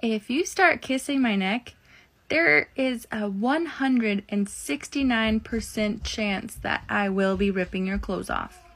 If you start kissing my neck, there is a 169% chance that I will be ripping your clothes off.